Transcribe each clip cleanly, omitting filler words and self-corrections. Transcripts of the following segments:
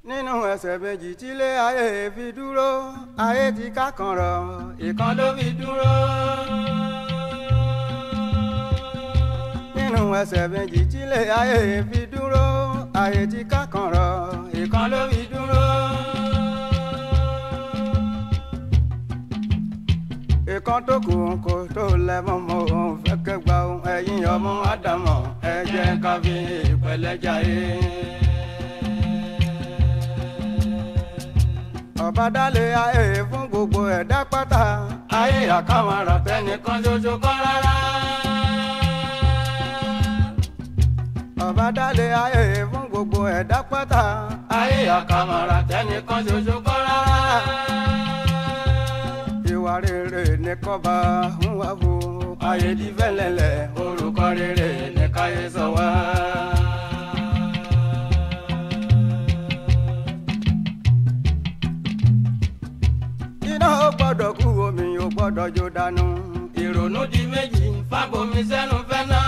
Nínú ẹsẹ̀ méjì tílé ayé fi dúró, ayé ti ká kan rọ̀, ìkan ló fi dúró. Nínú ẹsẹ̀ méjì tílé ayé fi dúró, ayé ti ká kan rọ̀, ìkan ló fi dúró. Ìkan tó kù kò tó lẹ́mọ̀ mọ́ òun fẹ́ kẹgbà ohun ẹ̀yìn ọmọ Ádámọ̀ ẹ jẹ́ ká fi ìpẹ̀lẹ́ jayé. Ọba dálé ayé fún gbogbo ẹ̀dá pátá, ayé àkàmàrà tẹnìkan ṣoṣo kọ́ rárá. Ọba dálé ayé fún gbogbo ẹ̀dá pátá, ayé àkàmàrà tẹnìkan ṣoṣo kọ́ rárá. Ìwà rere ní kọ́ba ń wá fún ayé di fẹ́lẹ́lẹ̀, orúkọ rere ní káyé sọ wá. Iná ò gbọ́dọ̀ kú, omi ò gbọ́dọ̀ jó dànù. Ìrònú di méjì, fábomi sẹ́nu fẹ́ náà.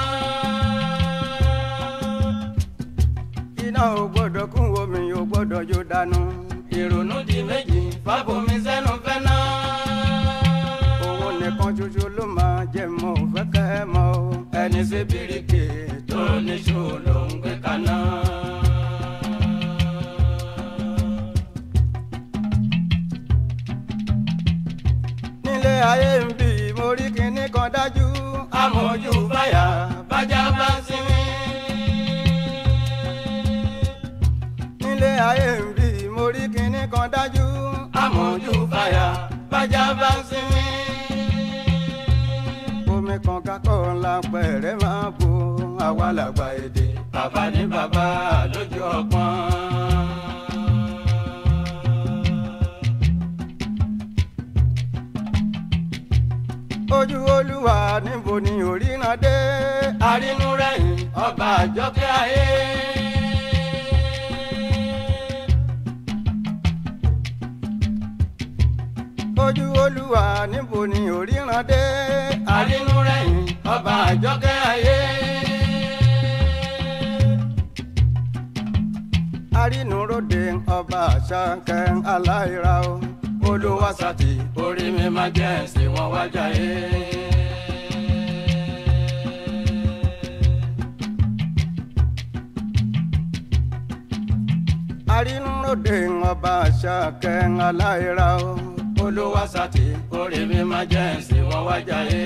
Iná ò gbọ́dọ̀ kú, omi ò gbọ́dọ̀ jó dànù. Ìrònú di méjì, fábomi sẹ́nu fẹ́ náà. Owó nìkan ṣoṣo ló máa jẹ mọ́ ò fẹ́ kẹ́ ẹ mọ́ o. Ẹni ṣe bíríkì tó níṣó ló ń gbé kaná. Nílé ayé ń bí mo rí kinní kan dájú, amójú fáyà bájá bá ń sinmi. Nílé ayé ń bí mo rí kinní kan dájú, amójú fáyà bájá bá ń sinmi. Omi kan kakọ́ ńlá pẹ̀rẹ́ máa bo àwa làgbà èdè, bàbá ní bàbá lójú ọpọ́n. Ojú Olúwa níbo ni òríran dé, arínú rẹ̀yìn ọba àjọkẹ́ ayé. Ojú Olúwa níbo ni òríran dé, arínú rẹ̀yìn ọba àjọkẹ́ ayé. Arínúróde ọba àṣàkẹ́ aláìra o. Olúwàsàtì orí mi máa jẹ́ ẹ̀sìn wọn wájà yé. Arínúróde ọba àṣàkẹ́ aláìra o. Olúwàsàtì orí mi máa jẹ́ ẹ̀sìn wọn wájà yé.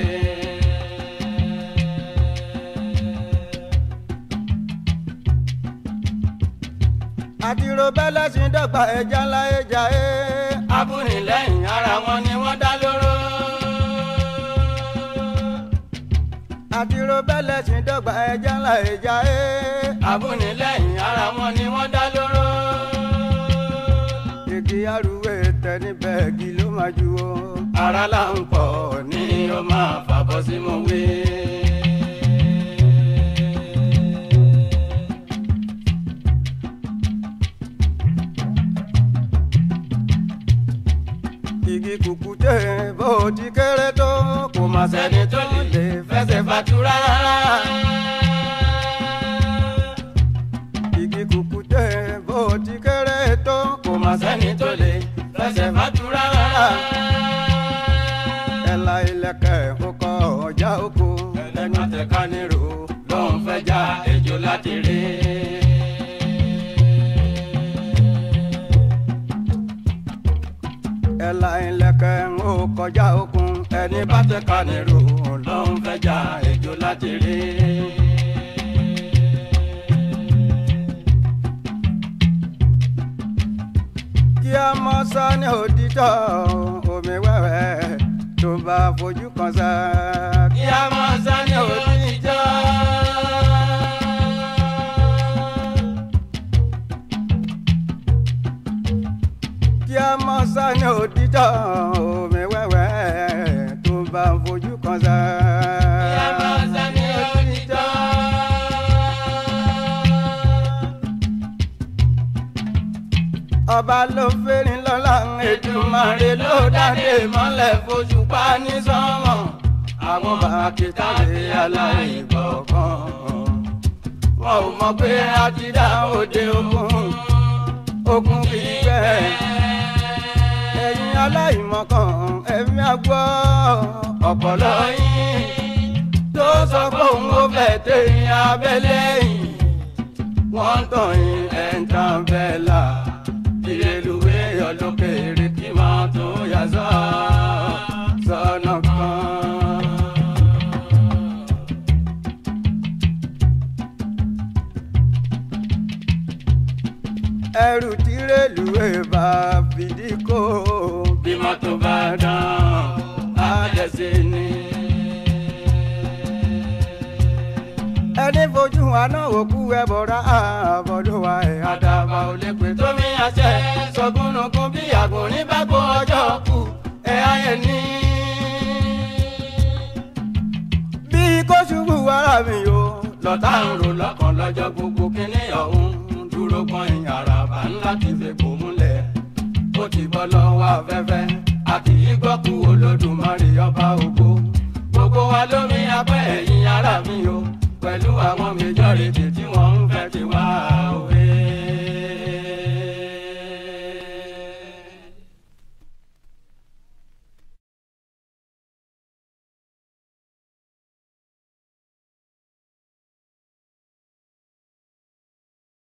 Àtìrò bẹ́lẹ̀ sí dọ́gba ẹja ńlá ẹja ẹ́. Abúnilẹ́yìn ara wọn ni wọ́n dá lóró. Àtìrò bẹ́lẹ̀ sí dọ́gba ẹja ńlá ẹja ẹ́. Abúnilẹ́yìn ara wọn ni wọ́n dá lóró. Igi arúgbó tẹni bẹ́ẹ̀gì ló máa ju o. Ara là ń pọ̀ ní o máa fàbọ̀ sí mo wé. Igi kùkùté bó ti kéré tó, kò má sẹ́ni tó lè fẹsẹ̀ fàtúrà. Igi kùkùté bó ti kéré tó, kò má sẹ́ni tó lè fẹsẹ̀ fàtúrà. Ẹ̀la ìlẹ̀kẹ̀ ó kọ ọjà oko, ẹni tẹ̀ka nírò ló ń fẹ́ já ejò láti rí. Ẹ̀la ìlẹ̀kẹ̀ ó kọjá okùn, ẹni bá tẹ̀ka nírò ló ń fẹ́ já ejò láti rí. Kí a mọ sá ní òtítọ́ omi wẹ́wẹ́ tó bá fojú kan sá. Kí a mọ sá ní òtítọ́. Kí a mọ sá ní òtítọ́ omi wẹ́wẹ́ tó bá fojú kan sá. Kí a mọ sá ní òtítọ́. Ọba ló fẹ́ni lọ́la Èdùmàrè ló dáde mọ́lẹ̀ fòṣùpá ní sánmọ̀. Àwọn bàkítàrí aláìgbọ̀kan wọn ò mọ̀ pé a ti dá òde ogun. Ogun gbọ́ ọ̀pọ̀lọ́ yín tó sọ pé òun ò fẹ́ tẹ̀yìn abẹ́lé yìí wọ́n tàn yín ẹ̀ńtàn bẹ́ẹ̀ là ìrèlúwé ọlọ́kẹ́rẹ́ kí máa tó yà sọ́nà kan. ẹrù tí rélùwé bá fìdí kó bí mọ́tò bá dán á dẹ̀sẹ̀ ni. ẹni fojú àná òkú ẹ bọ̀rá àbọ̀dọ̀wà ẹ̀ àdàbà ò lè pè tómi àṣẹ sọgúnnugún bí àgùnrín bá gbọ́ ọjọ́ kù ẹ̀ ayẹ̀ ní. bí kò ṣubú wàrà mi o lọ́tà ń rò lọ́kàn lọ́jọ́ gbogbo kíní ọ̀hún dúró gbọ́n àràbà ńlá ti fi kò múlẹ̀ ó ti bọ́ lọ́wọ́ afẹ́fẹ́ a kì í gbọ́ kú Olódùmarè ọba ògo gbogbo wa lómi apẹ́ ẹ̀yìn ara mi o pẹ̀lú àwọn méjọ́rìtì tí wọ́n